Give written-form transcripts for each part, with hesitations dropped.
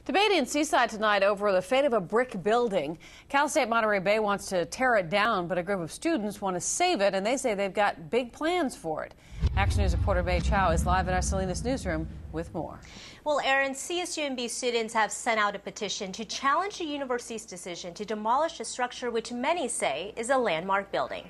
Debating in Seaside tonight over the fate of a brick building. Cal State Monterey Bay wants to tear it down, but a group of students want to save it, and they say they've got big plans for it. Action News reporter May Chow is live in our Salinas newsroom with more. Well, Aaron, CSUMB students have sent out a petition to challenge the university's decision to demolish a structure which many say is a landmark building.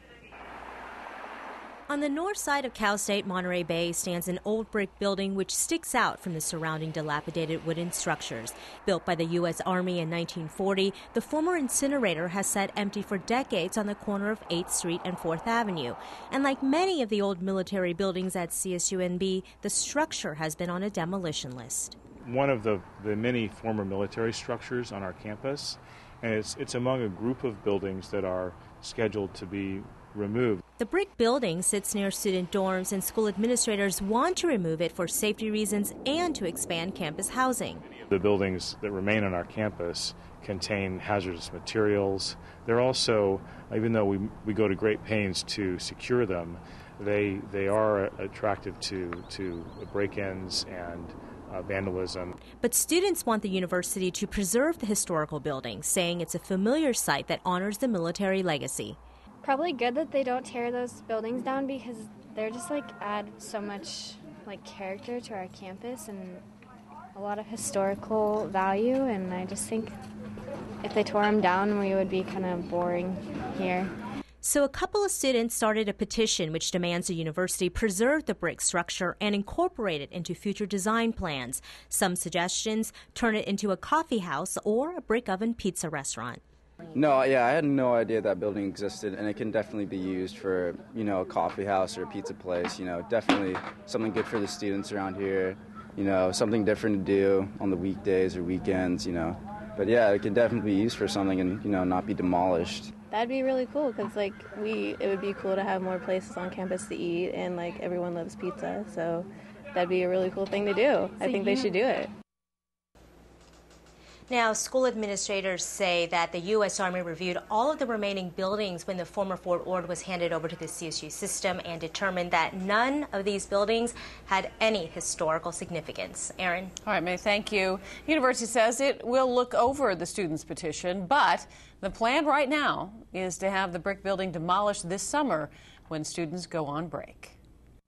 On the north side of Cal State Monterey Bay stands an old brick building which sticks out from the surrounding dilapidated wooden structures. Built by the U.S. Army in 1940, the former incinerator has sat empty for decades on the corner of 8th Street and 4th Avenue. And like many of the old military buildings at CSUMB, the structure has been on a demolition list. One of the many former military structures on our campus, and it's among a group of buildings that are scheduled to be removed. The brick building sits near student dorms, and school administrators want to remove it for safety reasons and to expand campus housing. The buildings that remain on our campus contain hazardous materials. They're also, even though we go to great pains to secure them, they are attractive to break-ins and vandalism. But students want the university to preserve the historical building, saying it's a familiar site that honors the military legacy. Probably good that they don't tear those buildings down, because they're just add so much character to our campus and a lot of historical value, and I just think if they tore them down we would be kind of boring here. So a couple of students started a petition which demands the university preserve the brick structure and incorporate it into future design plans. Some suggestions: turn it into a coffee house or a brick oven pizza restaurant. No, yeah, I had no idea that building existed, and it can definitely be used for, a coffee house or a pizza place. Definitely something good for the students around here, something different to do on the weekdays or weekends, But yeah, it can definitely be used for something and, not be demolished. That'd be really cool, because it would be cool to have more places on campus to eat, and everyone loves pizza, so that'd be a really cool thing to do. I think they should do it. Now, school administrators say that the U.S. Army reviewed all of the remaining buildings when the former Fort Ord was handed over to the CSU system and determined that none of these buildings had any historical significance. Aaron? All right, May, thank you. The university says it will look over the students' petition, but the plan right now is to have the brick building demolished this summer when students go on break.